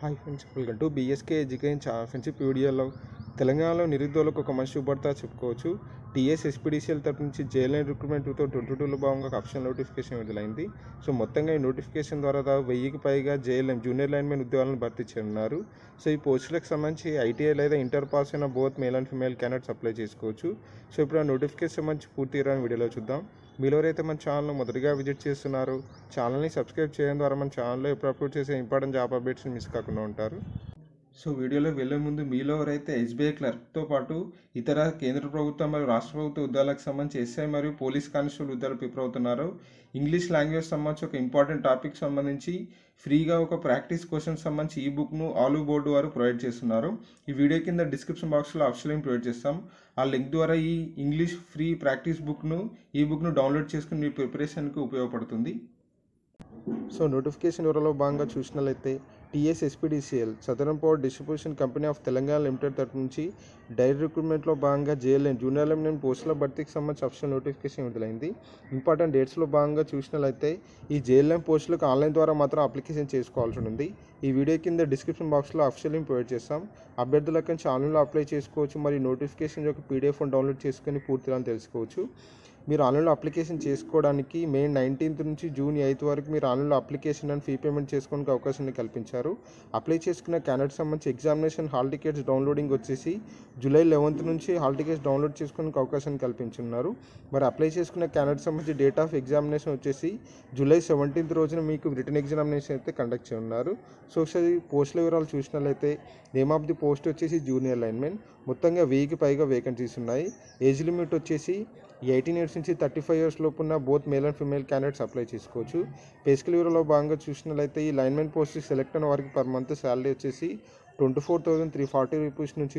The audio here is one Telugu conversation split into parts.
Hi friends, welcome to BSK education channel. Friends, ఈ వీడియోలో తెలంగాణలో నిరుద్యోగులకు ఒక మంచి శుభార్త చెప్పుకోవచ్చు. టీఎస్ ఎస్పీడీసీఎల్ తరపు నుంచి జేఎల్ఎన్ రిక్రూట్మెంట్ 2022లో భాగంగా ఆప్షన్ నోటిఫికేషన్ విడుదలైంది. సో మొత్తంగా ఈ నోటిఫికేషన్ ద్వారా 1000కి పైగా జేఎల్ఎం జూనియర్ లైన్మెన్ ఉద్యోగాలను భర్తీ చేయనున్నారు. సో ఈ పోస్టులకు సంబంధించి ఐటీఐ లేదా ఇంటర్ పాస్ అయిన both male and female candidates apply చేసుకోవచ్చు. సో ఇప్పుడు ఆ నోటిఫికేషన్ సంబంధించి పూర్తి వివరాలను వీడియోలో చూద్దాం. మీలో ఎవరైతే మన ఛానల్ను మొదటిగా విజిట్ చేస్తున్నారో ఛానల్ని సబ్స్క్రైబ్ చేయడం ద్వారా మన ఛానల్లో ఎప్పుడు అప్లోడ్ చేసే ఇంపార్టెంట్ జాబ్ అప్డేట్స్ని మిస్ కాకుండా ఉంటారు. సో వీడియోలో వెళ్ళే ముందు మీలో ఎవరైతే ఎస్బీఐ క్లర్క్తో పాటు ఇతర కేంద్ర ప్రభుత్వం మరియు రాష్ట్ర ప్రభుత్వ ఉద్యోగాలకు సంబంధించి ఎస్ఐ మరియు పోలీస్ కానిస్టేబుల్ ఉద్యోగాలు ప్రిపేర్ అవుతున్నారో ఇంగ్లీష్ లాంగ్వేజ్ సంబంధించి ఒక ఇంపార్టెంట్ టాపిక్ సంబంధించి ఫ్రీగా ఒక ప్రాక్టీస్ క్వశ్చన్ సంబంధించి ఈ బుక్ను ఆలు బోర్డు వారు ప్రొవైడ్ చేస్తున్నారు. ఈ వీడియో కింద డిస్క్రిప్షన్ బాక్స్లో ఆప్షన్ లింక్ ప్రొవైడ్ చేస్తాం. ఆ లింక్ ద్వారా ఈ ఇంగ్లీష్ ఫ్రీ ప్రాక్టీస్ బుక్ను డౌన్లోడ్ చేసుకుని మీ ప్రిపరేషన్కి ఉపయోగపడుతుంది. సో నోటిఫికేషన్ వివరాల్లో భాగంగా చూసినట్లయితే TS SPDCL southern power distribution company of Telangana limited తరపు నుంచి డైరెక్ట్ రిక్రూట్మెంట్లో భాగంగా జేఎల్ఎన్ జూనియర్ లైన్మెన్ పోస్టుల భర్తీకి సంబంధించి ఆప్షన్ నోటిఫికేషన్ విడుదలైంది. ఇంపార్టెంట్ డేట్స్లో భాగంగా చూసినట్లయితే ఈ జేఎల్ఎం పోస్టులకు ఆన్లైన్ ద్వారా మాత్రం అప్లికేషన్ చేసుకోవాల్సి ఉంది. ఈ వీడియో కింద డిస్క్రిప్షన్ బాక్స్లో ఆప్షన్ లింక్ ప్రొవైడ్ చేస్తాం. అభ్యర్థులకు నుంచి ఆన్లైన్లో అప్లై చేసుకోవచ్చు మరియు నోటిఫికేషన్ యొక్క పీడిఎఫ్ డౌన్లోడ్ చేసుకొని పూర్తిగా తెలుసుకోవచ్చు. మీరు ఆన్లైన్లో అప్లికేషన్ చేసుకోవడానికి మే 19 నుంచి జూన్ 8 వరకు మీరు ఆన్లైన్లో అప్లికేషన్ అండ్ ఫీ పేమెంట్ చేసుకోవడానికి అవకాశాన్ని కల్పించారు. అప్లై చేసుకున్న క్యాండిడేట్ సంబంధించి ఎగ్జామినేషన్ హాల్ టికెట్స్ డౌన్లోడింగ్ వచ్చేసి జూలై 11 నుంచి హాల్ టికెట్స్ డౌన్లోడ్ చేసుకోవడానికి అవకాశాన్ని కల్పించున్నారు. మరి అప్లై చేసుకున్న క్యాండిడేట్ సంబంధించి డేట్ ఆఫ్ ఎగ్జామినేషన్ వచ్చేసి జూలై 17 రోజున మీకు రిటర్న్ ఎగ్జామినేషన్ అయితే కండక్ట్ చేయనున్నారు. సో ఒకసారి పోస్టుల వివరాలు చూసినట్లయితే నేమ్ ఆఫ్ ది పోస్ట్ వచ్చేసి జూనియర్ లైన్మెన్. మొత్తంగా 1000కి పైగా వేకెన్సీస్ ఉన్నాయి. ఏజ్ లిమిట్ వచ్చేసి 18 ఇయర్స్ నుంచి 35 ఇయర్స్ లోపు ఉన్న both male and female candidates apply చేసుకోవచ్చు. పే స్కేల్ వివరాల్లో భాగంగా చూసినట్లయితే ఈ లైన్మెన్ పోస్ట్ సెలెక్ట్ అయిన వారికి పర్ మంత్ శాలరీ వచ్చేసి 24,340 రూపీస్ నుంచి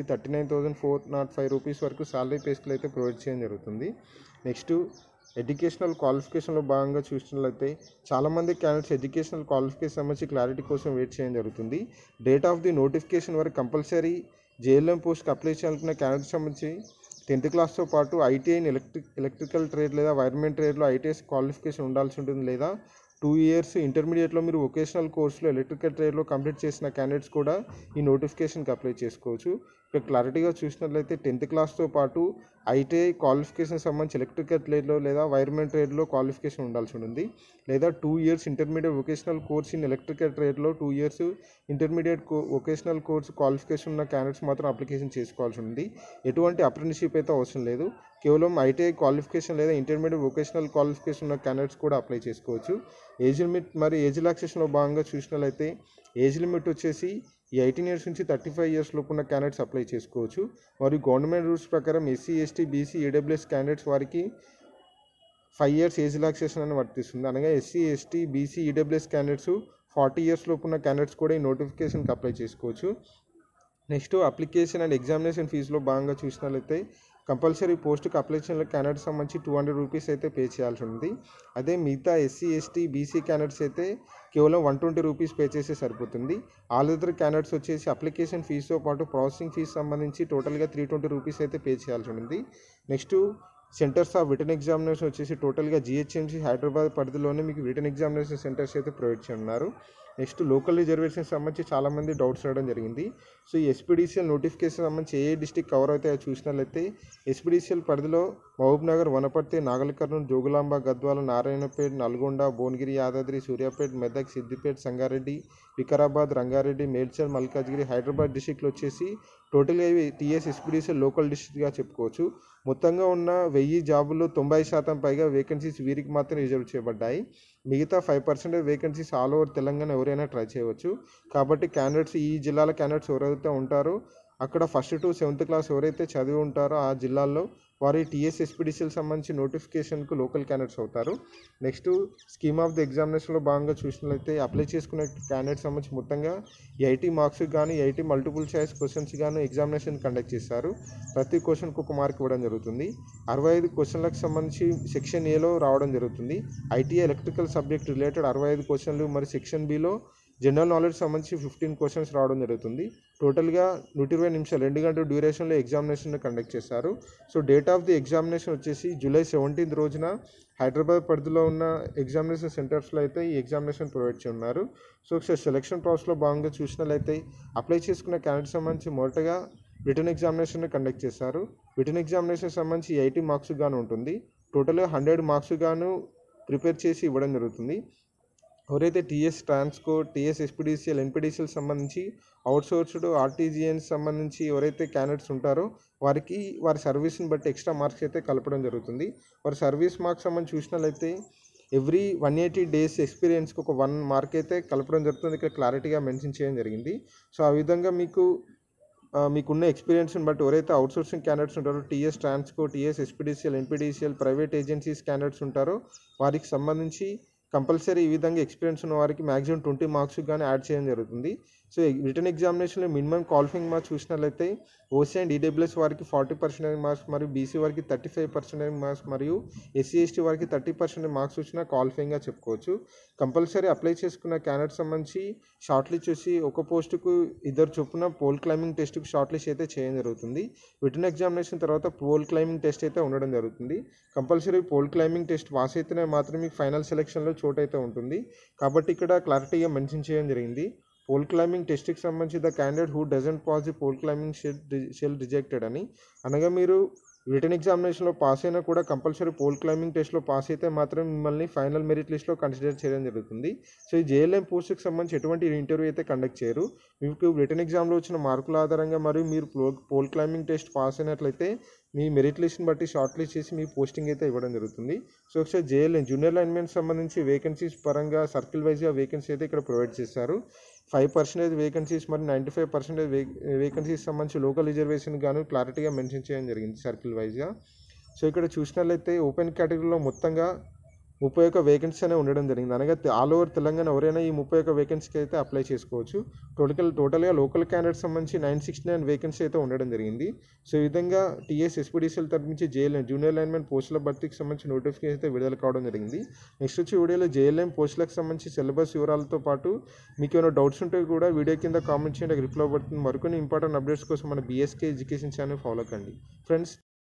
39,405 రూపీస్ వరకు శాలరీ పే స్కేల్ అయితే ప్రొవైడ్ చేయడం జరుగుతుంది. నెక్స్ట్ ఎడ్యుకేషనల్ క్వాలిఫికేషన్లో భాగంగా చూసినట్లయితే చాలామంది క్యాండిడేట్స్ ఎడ్యుకేషనల్ క్వాలిఫికేషన్ సంబంధించి క్లారిటీ కోసం వెయిట్ చేయడం జరుగుతుంది. డేట్ ఆఫ్ ది నోటిఫికేషన్ వరకు కంపల్సరీ జేఎల్ఎం పోస్ట్కి అప్లై చేయాలనుకున్న క్యాండిడేట్స్ సంబంధించి 10th క్లాస్తో పాటు ఐటీఐ ఎలక్ట్రికల్ ట్రేడ్ లేదా వైర్మెన్ ట్రేడ్లో ఐటీఐ క్వాలిఫికేషన్ ఉండాల్సి ఉంటుంది. లేదా 2 ఇయర్స్ ఇంటర్మీడియట్లో మీరు వొకేషనల్ కోర్సులో ఎలక్ట్రికల్ ట్రేడ్లో కంప్లీట్ చేసిన క్యాండిడేట్స్ కూడా ఈ నోటిఫికేషన్కి అప్లై చేసుకోవచ్చు. ఇక్కడ క్లారిటీగా చూసినట్లయితే 10th క్లాస్తో పాటు ఐటీఐ క్వాలిఫికేషన్ సంబంధించి ఎలక్ట్రికల్ ట్రేడ్లో లేదా వైర్మెన్ ట్రేడ్లో క్వాలిఫికేషన్ ఉండాల్సి ఉంటుంది. లేదా 2 years intermediate vocational course in electrical ట్రేడ్లో 2 years intermediate vocational course qualification ఉన్న క్యాండిడేట్స్ మాత్రం అప్లికేషన్ చేసుకోవాల్సి ఉంది. ఎటువంటి అప్రెంటిస్షిప్ అయితే అవసరం లేదు. కేవలం ఐటీఐ క్వాలిఫికేషన్ లేదా ఇంటర్మీడియట్ వొకేషనల్ క్వాలిఫికేషన్ ఉన్న క్యాండిడేట్స్ కూడా అప్లై చేసుకోవచ్చు. ఏజ్ లిమిట్ మరి ఏజ్ రిలాక్సేషన్లో భాగంగా చూసినట్లయితే ఏజ్ లిమిట్ వచ్చేసి 18 ఇయర్స్ నుంచి 35 ఇయర్స్ లోపు ఉన్న క్యాండిడేట్స్ అప్లై చేసుకోవచ్చు. మరియు గవర్నమెంట్ రూల్స్ ప్రకారం SC ST BC EWS candidates వారికి 5 ఇయర్స్ ఏజ్ రిలాక్సేషన్ అని వర్తిస్తుంది. అనగా SC ST BC EWS candidates 40 years లోపు ఉన్న క్యాండిడేట్స్ కూడా ఈ నోటిఫికేషన్కి అప్లై చేసుకోవచ్చు. నెక్స్ట్ అప్లికేషన్ అండ్ ఎగ్జామినేషన్ ఫీజులో భాగంగా చూసినట్లయితే కంపల్సరీ పోస్ట్కి అప్లికేషన్ క్యాండిడేట్స్ సంబంధించి 200 రూపీస్ అయితే పే చేయాల్సి ఉంది. అదే మిగతా ఎస్సీ ఎస్టీ బీసీ క్యాండిడేట్స్ అయితే కేవలం 120 రూపీస్ పే చేస్తే సరిపోతుంది. ఆల్ అదర్ క్యాండిడేట్స్ వచ్చేసి అప్లికేషన్ ఫీజుతో పాటు ప్రాసెసింగ్ ఫీజు సంబంధించి టోటల్గా 320 రూపీస్ అయితే పే చేయాల్సి ఉంది. Next centres of written examination వచ్చేసి టోటల్గా జిహెచ్ఎంసీ హైదరాబాద్ పరిధిలోనే మీకు రిటర్న్ ఎగ్జామినేషన్ సెంటర్స్ అయితే ప్రొవైడ్ చేయనున్నారు. నెక్స్ట్ లోకల్ రిజర్వేషన్ సంబంధించి చాలామంది డౌట్స్ రావడం జరిగింది. సో ఈ ఎస్పీడీసీఎల్ నోటిఫికేషన్ సంబంధించి ఏ డిస్టిక్ కవర్ అవుతాయో చూసినట్లయితే ఎస్పీడీసీఎల్ పరిధిలో మహబూబ్ నగర్, వనపర్తి, నాగల్కర్నూలు, జోగులాంబ, గద్వాల, నారాయణపేట్, నల్గొండ, భువనగిరి, యాదాద్రి, సూర్యాపేట్, మెదక్, సిద్దిపేట, సంగారెడ్డి, వికారాబాద్, రంగారెడ్డి, మేడ్చల్, మల్కాజ్గిరి, హైదరాబాద్ డిస్టిక్లు వచ్చేసి టోటల్గా ఇవి టీఎస్ ఎస్పీడీసీఎల్ లోకల్ డిస్ట్రిక్ట్గా చెప్పుకోవచ్చు. మొత్తంగా ఉన్న 1000 జాబుల్లో 90% పైగా వేకెన్సీస్ వీరికి మాత్రం రిజర్వ్ చేయబడ్డాయి. మిగతా 5% వేకెన్సీస్ ఆల్ ఓవర్ తెలంగాణ ఎవరైనా ట్రై చేయవచ్చు. కాబట్టి క్యాండిడేట్స్ ఈ జిల్లాల క్యాండిడేట్స్ ఎవరైతే ఉంటారో అక్కడ 1st to 7th క్లాస్ ఎవరైతే చదివి ఉంటారో ఆ జిల్లాల్లో వారి టీఎస్ ఎస్పీడీసీఎల్ సంబంధించి నోటిఫికేషన్కు లోకల్ క్యాండిడేట్స్ అవుతారు. నెక్స్ట్ స్కీమ్ ఆఫ్ ది ఎగ్జామినేషన్లో భాగంగా చూసినట్లయితే అప్లై చేసుకునే క్యాండిడేట్స్ సంబంధించి మొత్తంగా 80 మార్క్స్ కానీ 80 మల్టిపుల్ చాయిస్ క్వశ్చన్స్ కానీ ఎగ్జామినేషన్ కండక్ట్ చేస్తారు. ప్రతి క్వశ్చన్కి 1 మార్క్ ఇవ్వడం జరుగుతుంది. 65 క్వశ్చన్లకు సంబంధించి సెక్షన్ ఏలో రావడం జరుగుతుంది. ఐటీఐ ఎలక్ట్రికల్ సబ్జెక్ట్ రిలేటెడ్ 65 క్వశ్చన్లు, మరి సెక్షన్ బిలో జనరల్ నాలెడ్జ్ సంబంధించి 15 క్వశ్చన్స్ రావడం జరుగుతుంది. టోటల్గా 120 నిమిషాలు 2 గంటల డ్యూరేషన్లో ఎగ్జామినేషన్ కండక్ట్ చేస్తారు. So date of the examination వచ్చేసి జూలై 17 రోజున హైదరాబాద్ పరిధిలో ఉన్న ఎగ్జామినేషన్ సెంటర్స్లో అయితే ఈ ఎగ్జామినేషన్ ప్రొవైడ్ చేస్తున్నారు. సో ఒకసారి సెలక్షన్ ప్రాసెస్లో భాగంగా చూసినట్లయితే అప్లై చేసుకున్న క్యాండిడేట్ సంబంధించి మొదటగా రిటర్న్ ఎగ్జామినేషన్ కండక్ట్ చేస్తారు. రిటర్న్ ఎగ్జామినేషన్ సంబంధించి 80 మార్క్స్ గాను ఉంటుంది. టోటల్గా 100 మార్క్స్ గాను ప్రిపేర్ చేసి ఇవ్వడం జరుగుతుంది. ఎవరైతే TS Transco, TS SPDCL, NPDCL సంబంధించి అవుట్సోర్స్డ్ ఆర్టీజీఎన్స్ సంబంధించి ఎవరైతే క్యాండిడేట్స్ ఉంటారో వారికి వారి సర్వీస్ని బట్టి ఎక్స్ట్రా మార్క్స్ అయితే కలపడం జరుగుతుంది. వారి సర్వీస్ మార్క్స్ సంబంధించి చూసినట్లయితే ఎవ్రీ 180 డేస్ ఎక్స్పీరియన్స్కి ఒక 1 మార్క్ అయితే కలపడం జరుగుతుంది. ఇక్కడ క్లారిటీగా మెన్షన్ చేయడం జరిగింది. సో ఆ విధంగా మీకున్న ఎక్స్పీరియన్స్ని బట్టి ఎవరైతే అవుట్సోర్సింగ్ క్యాండిడేట్స్ ఉంటారో TS Transco, TS SPDCL, NPDCL, private agencies candidates ఉంటారో వారికి సంబంధించి కంపల్సరీ ఈ విధంగా ఎక్స్పీరియన్స్ ఉన్న వారికి మ్యాక్సిమం 20 మార్క్స్ కానీ యాడ్ చేయడం జరుగుతుంది. సో రిటర్న్ ఎగ్జామినేషన్లో మినిమం క్వాలిఫైయింగ్ మార్క్స్ చూసినట్లయితే ఓసీ అండ్ ఈడబ్ల్యూఎస్ వారికి 40% మార్క్స్ మరియు బీసీ వారికి 35% మార్క్స్ మరియు ఎస్సీ ఎస్టీ వారికి 30% మార్క్స్ వచ్చినా క్వాలిఫైయింగ్గా చెప్పుకోవచ్చు. కంపల్సరీ అప్లై చేసుకున్న క్యాండిడేట్ సంబంధించి షార్ట్ లిస్ట్ చూసి ఒక పోస్టుకు 2 చొప్పున పోల్ క్లైంబింగ్ టెస్ట్కి షార్ట్ లిస్ట్ అయితే చేయడం జరుగుతుంది. రిటర్న్ ఎగ్జామినేషన్ తర్వాత పోల్ క్లైంబింగ్ టెస్ట్ అయితే ఉండడం జరుగుతుంది. Compulsory pole climbing test pass అయితేనే మాత్రమే మీకు ఫైనల్ సెలక్షన్లో చోటు అయితే ఉంటుంది. కాబట్టి ఇక్కడ క్లారిటీగా మెన్షన్ చేయడం జరిగింది. పోల్ క్లైంబింగ్ టెస్ట్కి సంబంధించి the candidate who doesn't pass the pole climbing shall rejected అని, అనగా మీరు రిటర్న్ ఎగ్జామినేషన్లో పాస్ అయినా కూడా కంపల్సరీ పోల్ క్లైంబింగ్ టెస్ట్లో పాస్ అయితే మాత్రం మిమ్మల్ని ఫైనల్ మెరిట్ లిస్ట్లో కన్సిడర్ చేయడం జరుగుతుంది. సో ఈ జేఎల్ఎం పోస్ట్కి సంబంధించి ఎటువంటి ఇంటర్వ్యూ అయితే కండక్ట్ చేయరు. మీకు రిటర్న్ ఎగ్జామ్లో వచ్చిన మార్కుల ఆధారంగా మరియు మీరు పోల్ క్లైంబింగ్ టెస్ట్ పాస్ అయినట్లయితే మీ మెరిట్ లిస్ట్ని బట్టి షార్ట్ లిస్ట్ చేసి మీ పోస్టింగ్ అయితే ఇవ్వడం జరుగుతుంది. సో ఒకసారి జేఎల్ఎం జూనియర్ లైన్మెన్ సంబంధించి వేకెన్సీస్ పరంగా సర్కిల్ వైజ్గా వేకెన్సీ అయితే ఇక్కడ ప్రొవైడ్ చేస్తారు. 5% వేకెన్సీస్ మరియు 95% వేకెన్సీస్ సంబంధించి లోకల్ రిజర్వేషన్ గాను క్లారిటీగా మెన్షన్ చేయడం జరిగింది సర్కిల్ వైజ్గా. సో ఇక్కడ చూసినట్లయితే ఓపెన్ కేటగిరీలో మొత్తంగా 31 వేకెన్సీ అనే ఉండడం జరిగింది. అనగా ఆల్ ఓవర్ తెలంగాణ ఎవరైనా ఈ 31 వేకెన్సీకి అయితే అప్లై చేసుకోవచ్చు. టోటల్గా లోకల్ క్యాండిడేట్ సంబంధించి 969 వేకెన్సీ అయితే ఉండడం జరిగింది. సో ఈ విధంగా టీఎస్ ఎస్పీడీసీఎల్ తరఫు నుంచి జేఎల్ఎం జూనియర్ లైన్మెన్ పోస్టుల భర్తీకి సంబంధించి నోటిఫికేషన్ అయితే విడుదల కావడం జరిగింది. నెక్స్ట్ వచ్చి వీడియోలో జేఎల్ఎం పోస్టులకు సంబంధించి సిలబస్ వివరాలతో పాటు మీకు ఏమైనా డౌట్స్ ఉంటే కూడా వీడియో కింద కామెంట్ చేయండి, రిప్లై పడుతుంది. మరికొన్ని ఇంపార్టెంట్ అప్డేట్స్ కోసం మన బీఎస్కే ఎడ్యుకేషన్ ఛానల్ ఫాలో కండి ఫ్రెండ్స్.